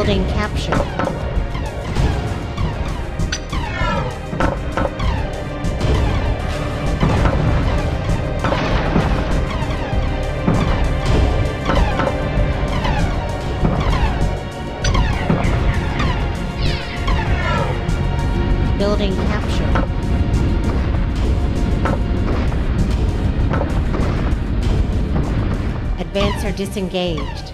Building captured. Building captured. Advancer disengaged.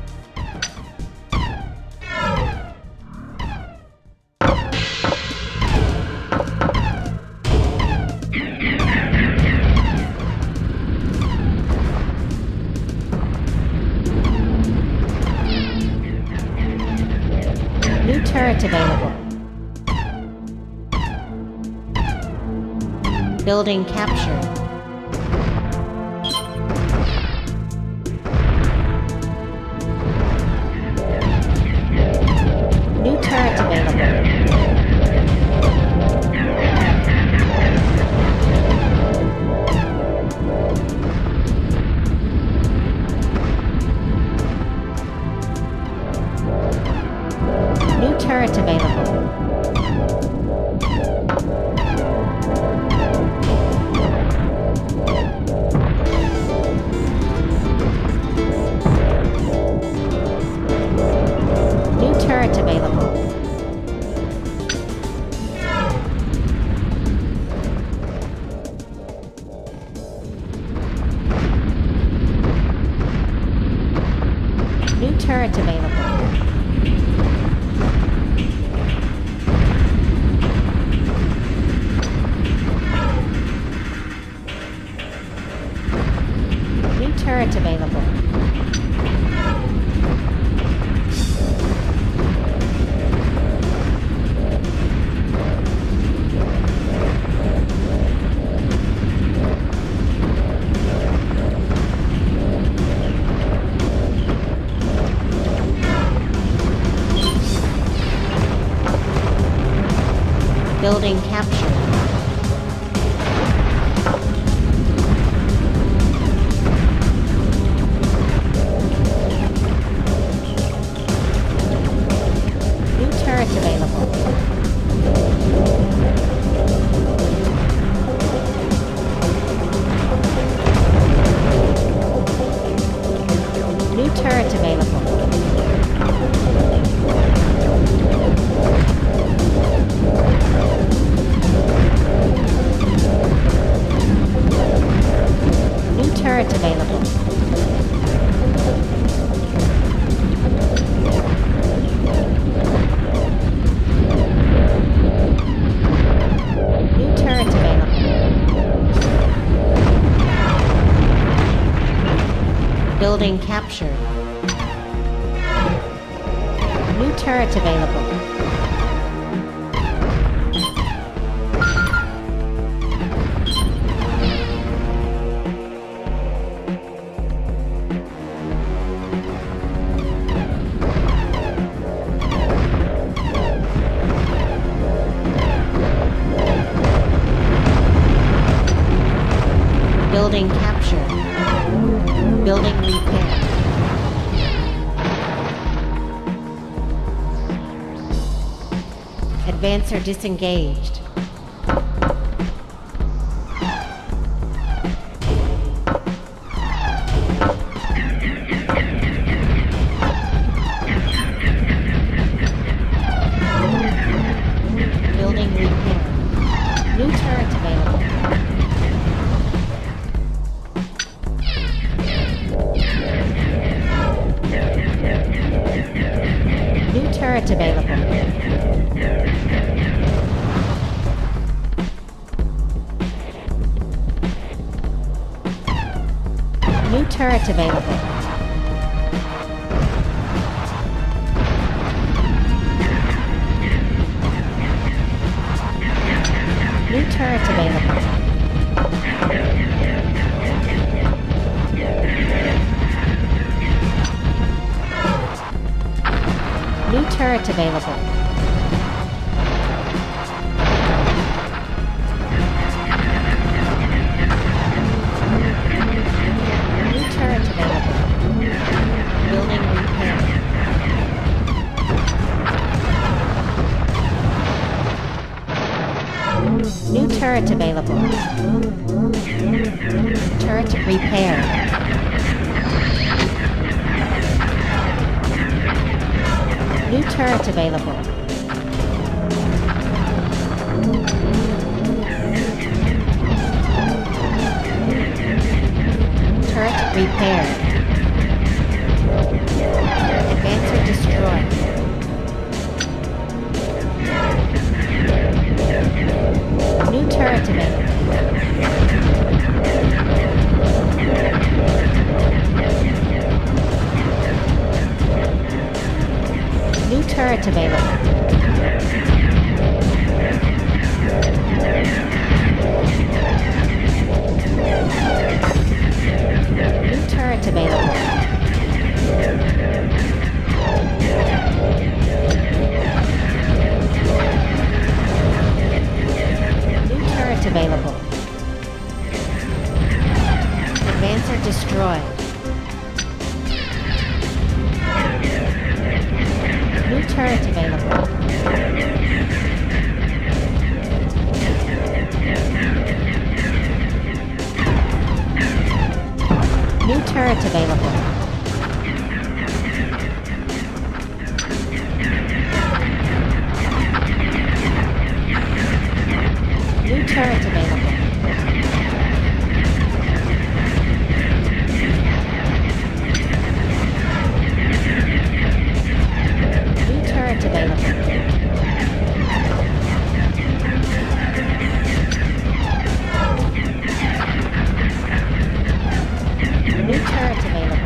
New turret available. Building captured. New turret available. New turret available. New turret available. New turret available. New turret available. Building captured. New turret available. New turret available. New turret available. New turret available. Building captured. New turret available. Building captured. Building repair. Advancer disengaged. Building repair. New turret available. New turret available. New turret available. New turret available. New turret available. New turret available. Building repair. turret available. Turret repaired. New turret available. Turret repaired. Advancer destroyed. New turret available. New turret available. New turret available. New turret available. Advancer destroyed. New turret available. New turret available. New turret available. New turret available. New turret available.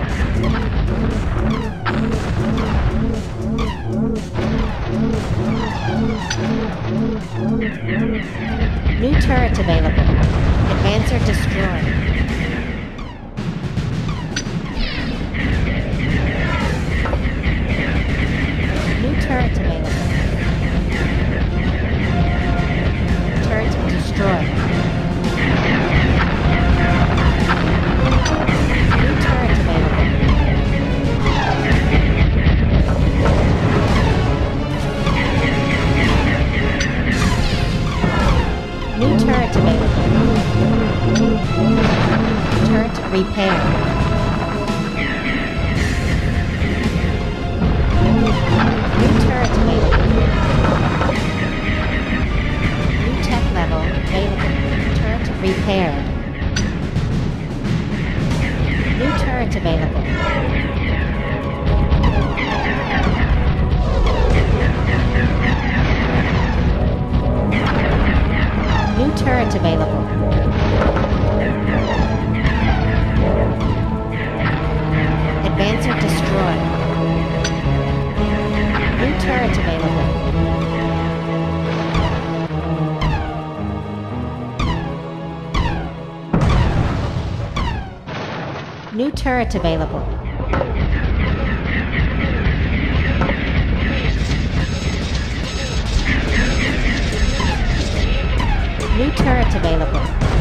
New turret available. Advancer destroyed. New turret available. Turret destroyed. New turret available. New turret available. Turret repaired. New turret available. New tech level available. Turret repaired. New turret available. New turret available. Advancer destroyed. New turret available. New turret available. New turret available.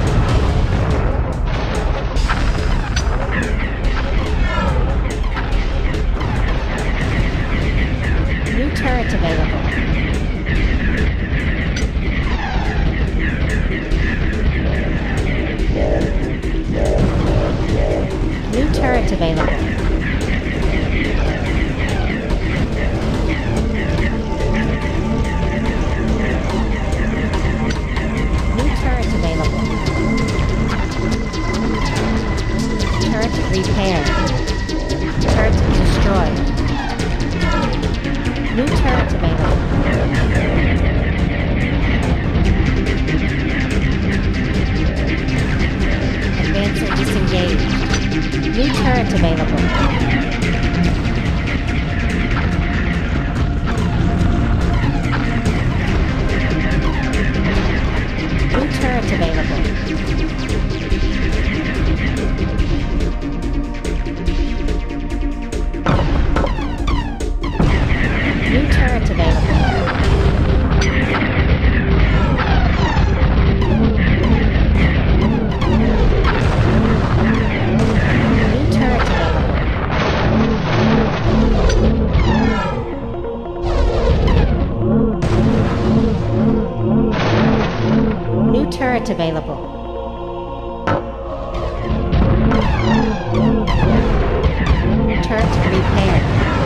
New turret available. New turret available. New turret available. Turret repaired. Turret destroyed. New turret available. Advancer disengaged. New turret available. New turret available. New turret turret available. Turret repaired.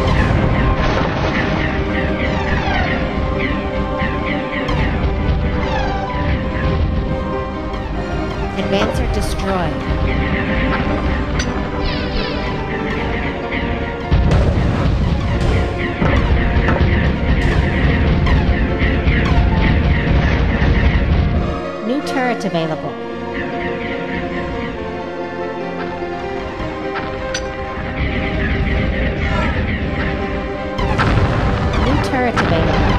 Advancer destroyed. New turret available. New turret available.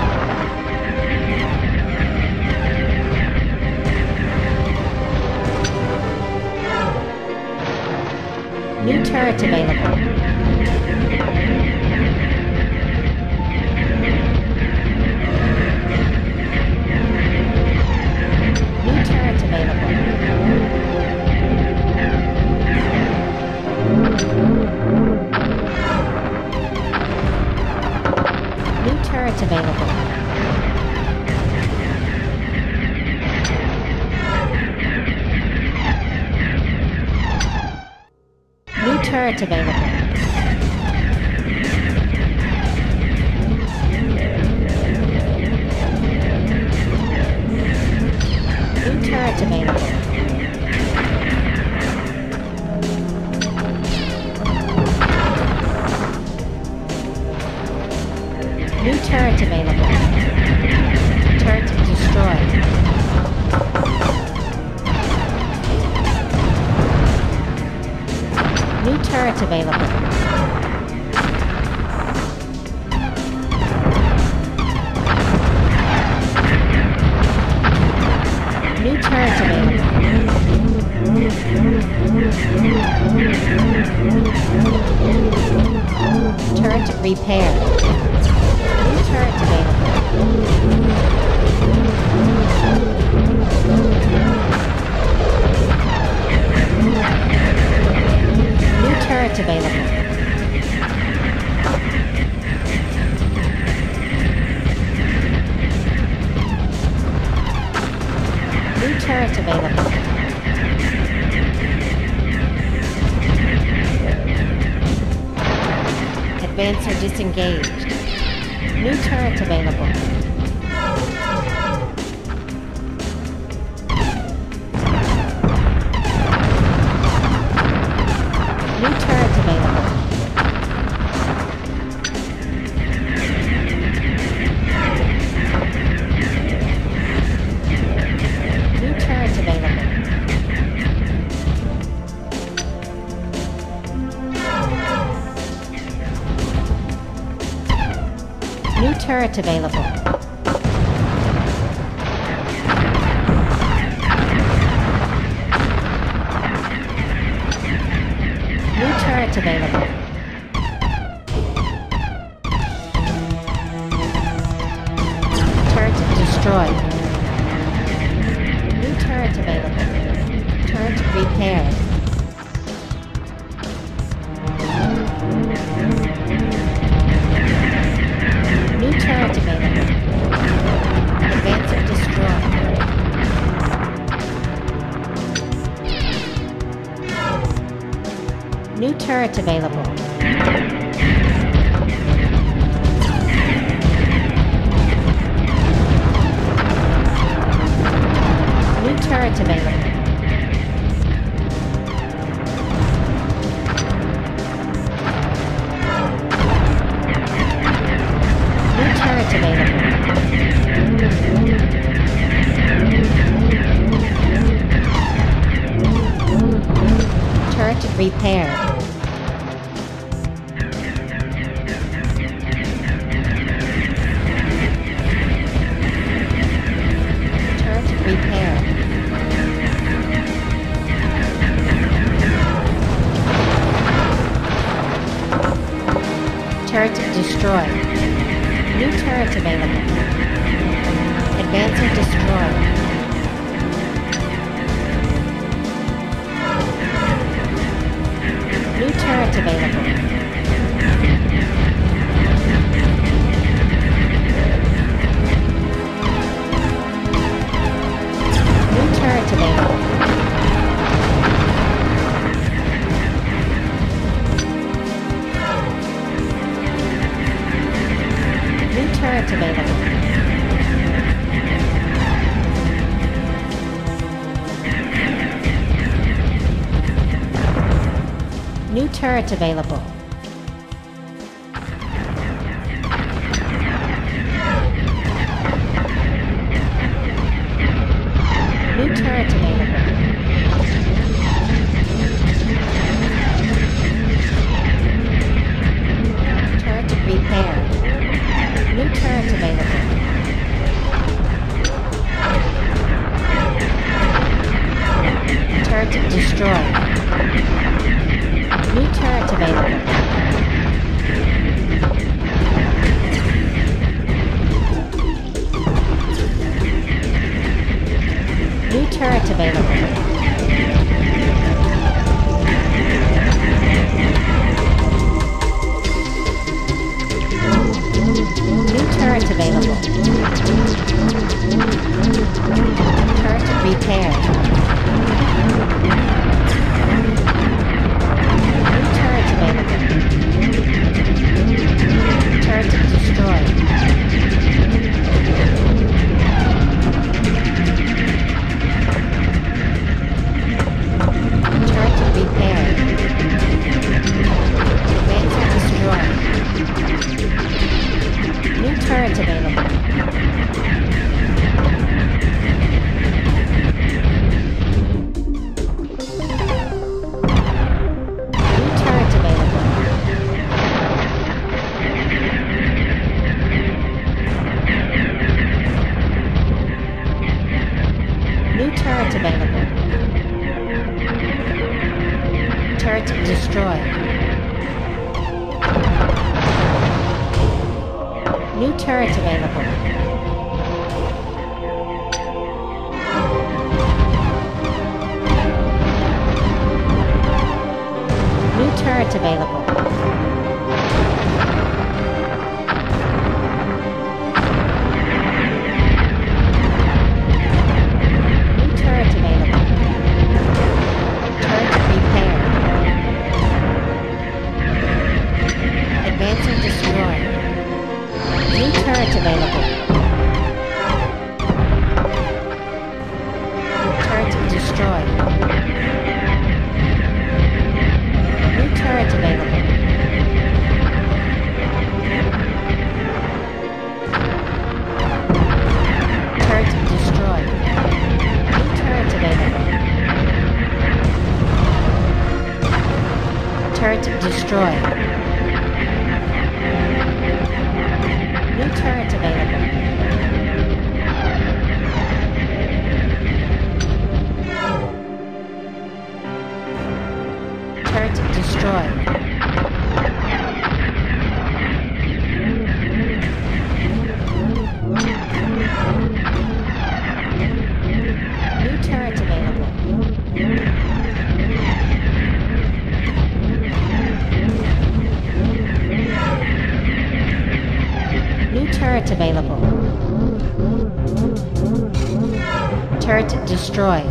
New turret available. New turret available. New turret available. New turret available. New turret available. New turret available. Turret destroyed. New turret available. New turret available. Turret repaired. New turret available. New turret available. New turret available. Advancer disengaged. New turret available. New turret available. New turret available. New turret available. New turret available. Turret destroyed. New turret available. Turret repaired. New turret available. Advancer destroyed. New turret available. New turret available. New turret available. Turret repaired. Turret repaired. Turret destroyed. New turret available. Advancer destroyed. New turret available. New turret available. turret available. New turret available. New turret available. Turret repaired. New turret available. Turret destroyed. New turret available. New turret available. New turret available. Turret repaired. New turret available. Turret destroyed. Turret repaired. Advancer destroyed. New turret available. New turret available. New turret available. Turret destroyed. New turret available. New turret available. New turret available. Turret repaired. Advancing destroyed. New turret available. Turret destroyed. New turret available. Turret destroyed. New turret available. Turret destroyed. New turret available. Turret destroyed. New turret available. New turret available. Turret destroyed.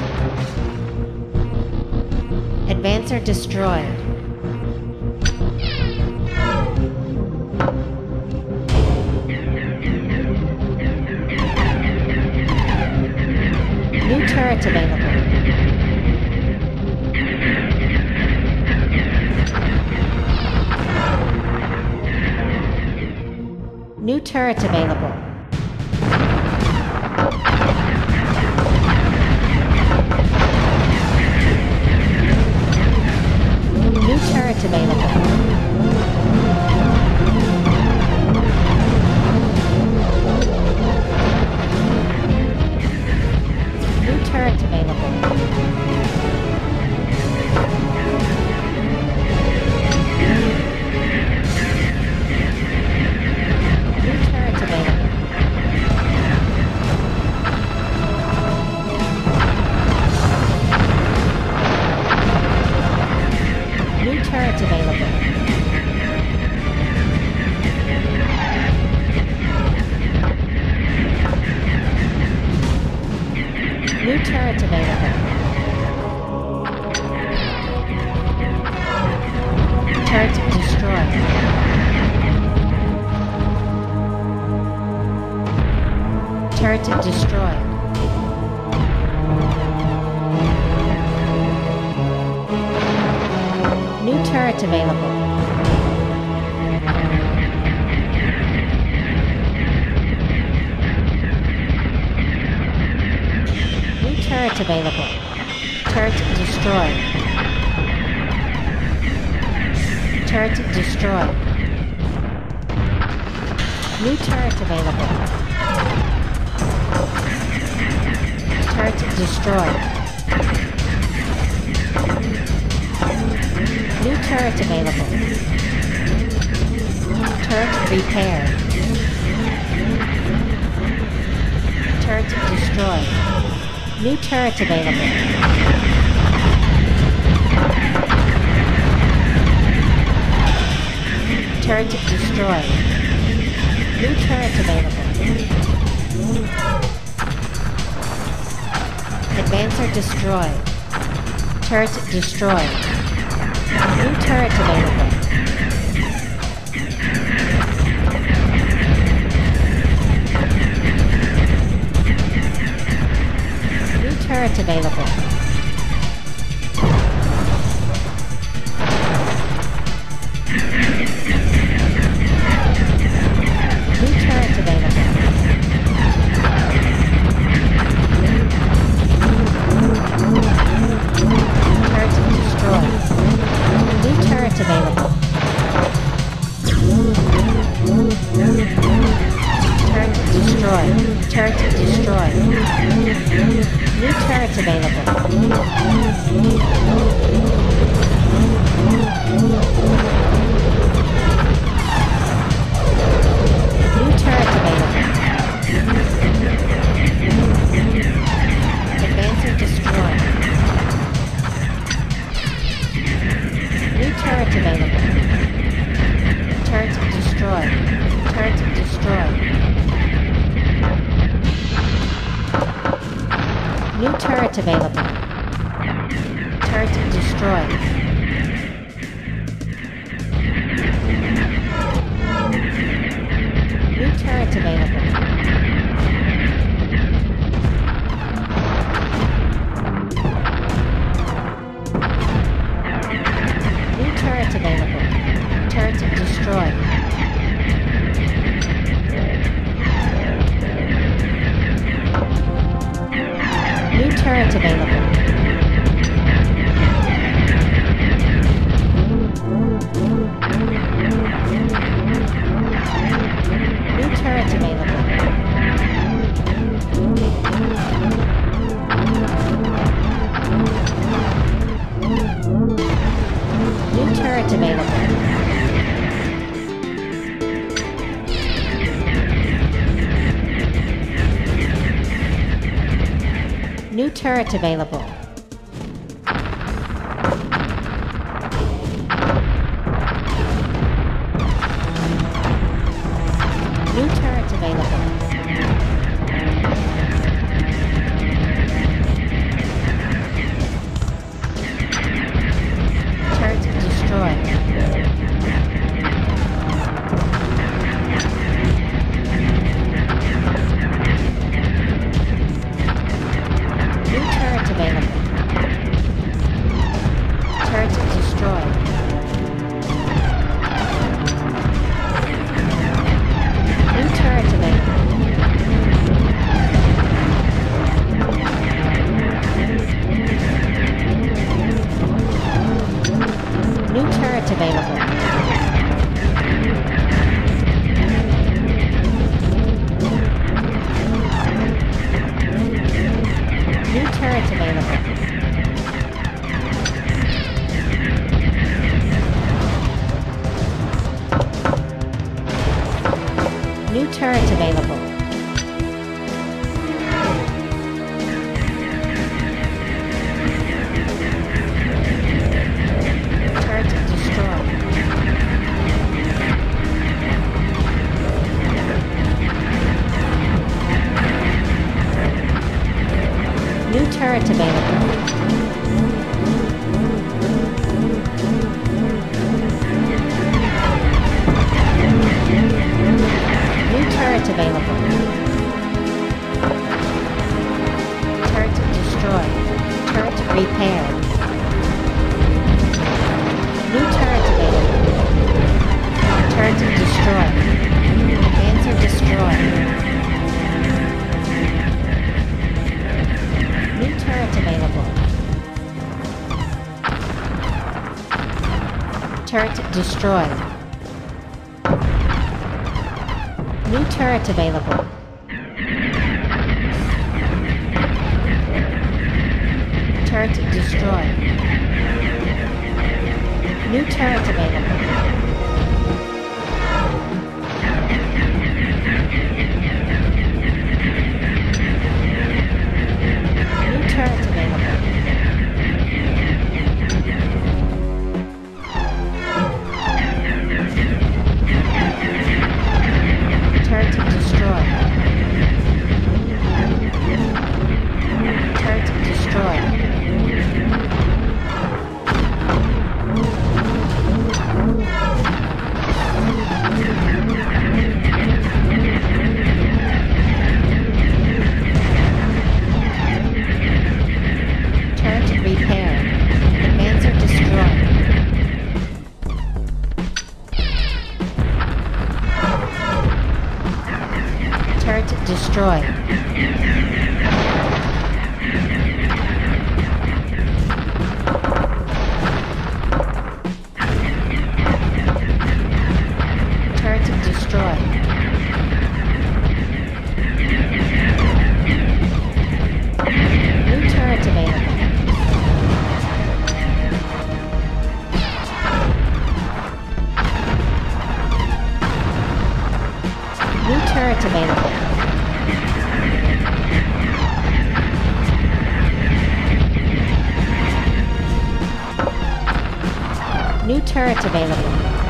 Advancer destroyed. New turret available. New turret available. New turret available. New turret available. New turret available. New turret available. Turret destroyed. New turret available. New turret available. Turret destroyed. Turret destroyed. New turret available. Turret destroyed. New turret available. Turret repaired. Turret destroyed. New turret available. Turret destroyed. New turret available. Advancer destroyed. Turret destroyed. New turret available. New turret available. New turret available. Turret destroyed. New turret available. Turret destroyed. Turret destroyed. New turret available. New turret available. Advancer destroyed. New turret available. Turret destroyed. Turret destroyed. New turret available. Turret destroyed. New turret available. New turret available. Turret destroyed. New turret available. New turret available. New turret available. New turret available. New turret available. Turret destroyed. New turret available. Turret destroyed. New turret available. New turret available. New turret available. New turret available. Turret destroyed. New turret available. New turret available. destroyed. New turret available. Turret destroyed. New turret available. New turret available. Turret destroyed. Turret destroyed. Turret repaired. Advancer destroyed. Turret destroyed. Turret destroyed. New turret available. New turret available. New turret available.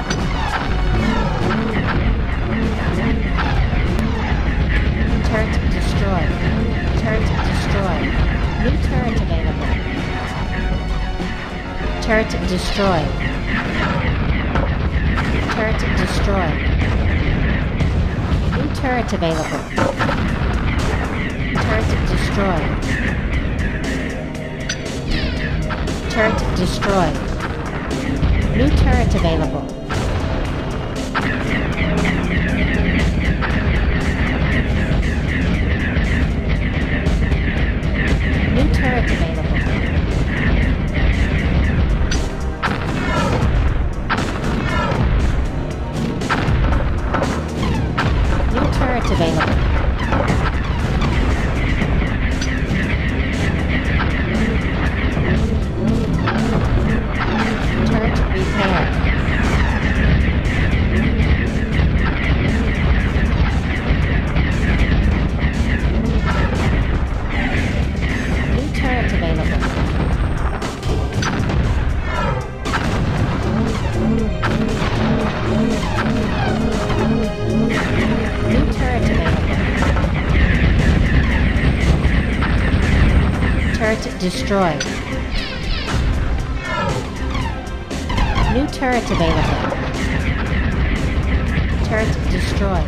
Turret destroyed. Turret destroyed. New turret available. Turret destroyed. Turret destroyed. New turret available. Turret destroyed. Turret destroyed. New turret available. New turret available. New turret available. Turret repaired. New turret available. New turret available. Turret destroyed. New turret available. Turret destroyed.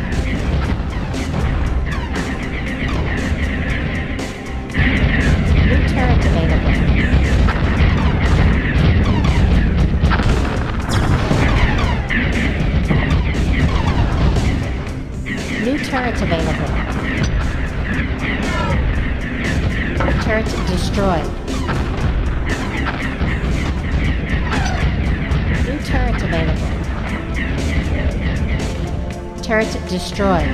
New turret available. New turret available. Turret destroyed. New turret available. Turret destroyed.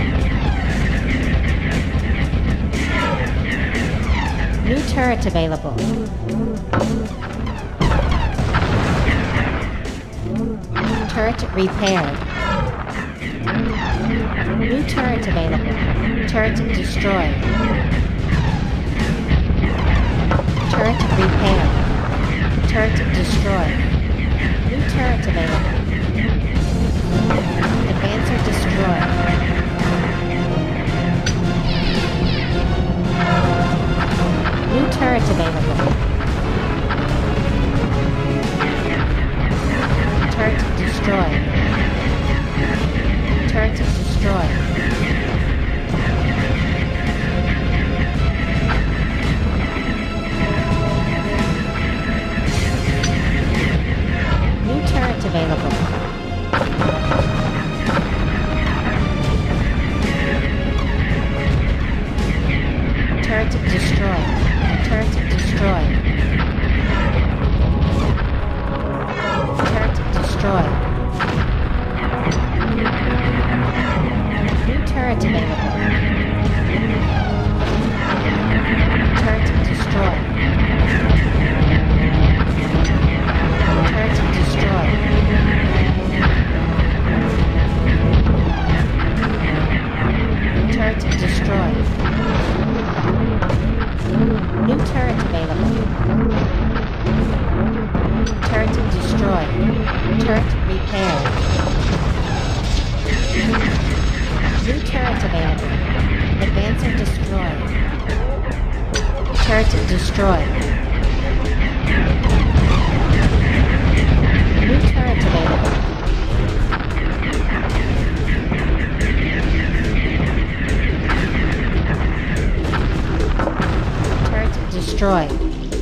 New turret available. Turret repaired. New turret available. Turret destroyed. Turret repaired. Turret destroyed. New turret available. Advancer destroyed. New turret available. Turret destroyed. Turret destroyed. New turret available. Turret destroyed. Turret destroyed. Turret destroyed. turret available. Turret destroyed. Turret destroyed. Turret destroyed. New turret available. Turret destroyed. Turret repaired. New turret available. Advancer destroyed. Turret destroyed. New turret available. Turret destroyed.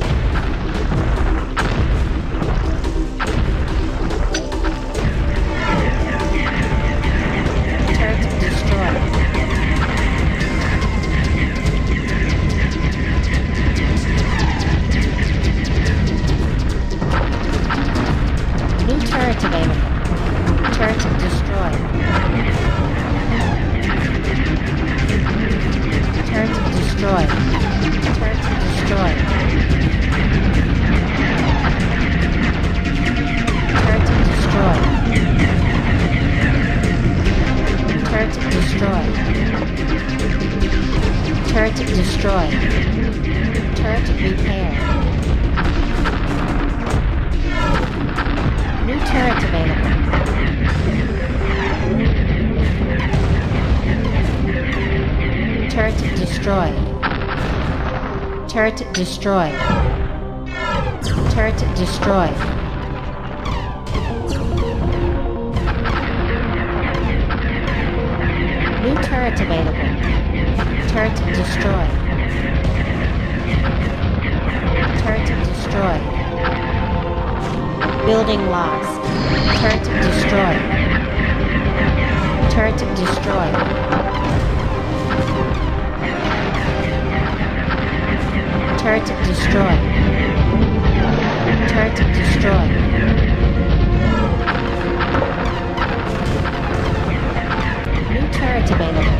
Turret available. Turret destroyed. Turret destroyed. Turret destroyed. Turret destroyed. Turret destroyed. Turret destroyed. Turret repaired. New turret available. Turret destroyed. Turret destroyed. Turret destroyed. New turret available. Turret destroyed. Turret destroyed. Building lost. Turret destroyed. Turret destroyed. Turret destroyed. Turret destroyed. New turret available.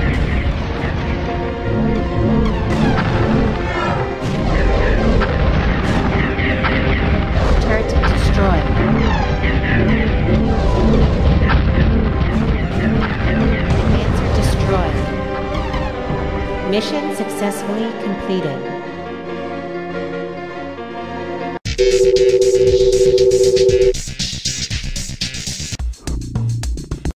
Turret destroyed. Advancer destroyed. Mission successfully completed.